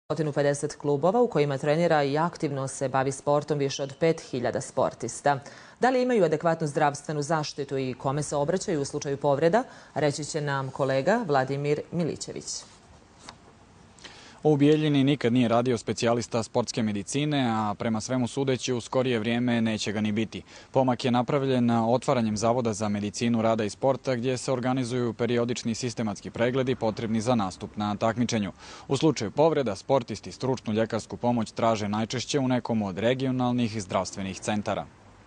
150 klubova u kojima trenira i aktivno se bavi sportom više od 5000 sportista. Da li imaju adekvatnu zdravstvenu zaštitu i kome se obraćaju u slučaju povreda, reći će nam kolega Vladimir Milićević. U Bijeljini nikad nije radio specijalista sportske medicine, a prema svemu sudeći u skorije vrijeme neće ga ni biti. Pomak je napravljen otvaranjem Zavoda za medicinu rada i sporta gdje se organizuju periodični sistematski pregledi potrebni za nastup na takmičenju. U slučaju povreda, sportisti stručnu ljekarsku pomoć traže najčešće u nekom od regionalnih zdravstvenih centara.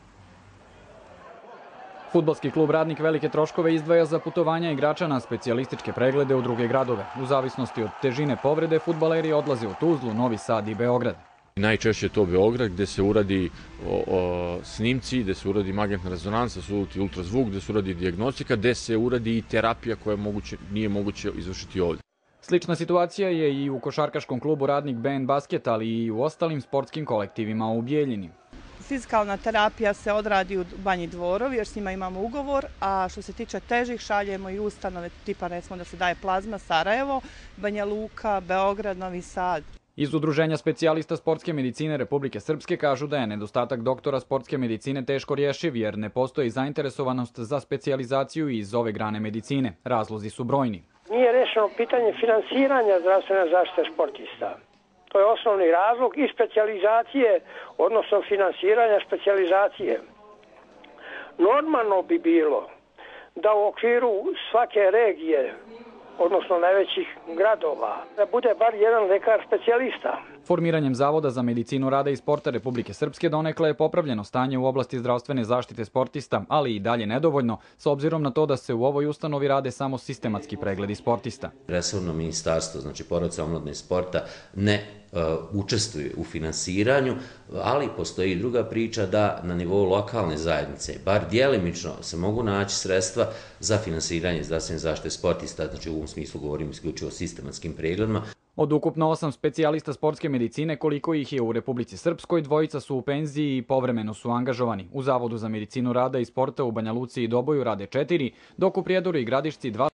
Fudbalski klub Radnik velike troškove izdvaja za putovanja igrača na specijalističke preglede u druge gradove. U zavisnosti od težine povrede, fudbaleri odlaze u Tuzlu, Novi Sad i Beograd. Najčešće je to Beograd gdje se uradi snimci, gdje se uradi magnetna rezonansa, ultrazvuk, gdje se uradi dijagnostika, gdje se uradi i terapija koja nije moguće izvršiti ovdje. Slična situacija je i u košarkaškom klubu Radnik BN Basket, ali i u ostalim sportskim kolektivima u Bijeljini. Fizikalna terapija se odradi u Banji Dvorovi jer s njima imamo ugovor, a što se tiče težih šaljemo i ustanove tipa recimo da se daje plazma Sarajevo, Banja Luka, Beograd, Novi Sad. Iz Udruženja specijalista sportske medicine Republike Srpske kažu da je nedostatak doktora sportske medicine teško rješiv jer ne postoji zainteresovanost za specijalizaciju iz ove grane medicine. Razlozi su brojni. Nije rešeno pitanje finansiranja zdravstvene zaštite sportista. To je osnovni razlog i specijalizacije, odnosno finansiranja specijalizacije. Normalno bi bilo da u okviru svake regije, odnosno najvećih gradova, da bude bar jedan lekar specijalista. Formiranjem Zavoda za medicinu rada i sporta Republike Srpske donekle je popravljeno stanje u oblasti zdravstvene zaštite sportista, ali i dalje nedovoljno, s obzirom na to da se u ovoj ustanovi rade samo sistematski pregledi sportista. Resorno ministarstvo, znači Porodice, omladine i sporta, ne učestvuje u finansiranju, ali postoji i druga priča da na nivou lokalne zajednice, bar djelimično, se mogu naći sredstva za finansiranje zdravstvene zaštite sportista, znači u ovom smislu govorimo isključivo o sistematskim pregledima. Od ukupno 8 specijalista sportske medicine, koliko ih je u Republici Srpskoj, dvojica su u penziji i povremeno su angažovani. U Zavodu za medicinu rada i sporta u Banja Luci i Doboju rade 4, dok u Prijedoru i Gradišci 2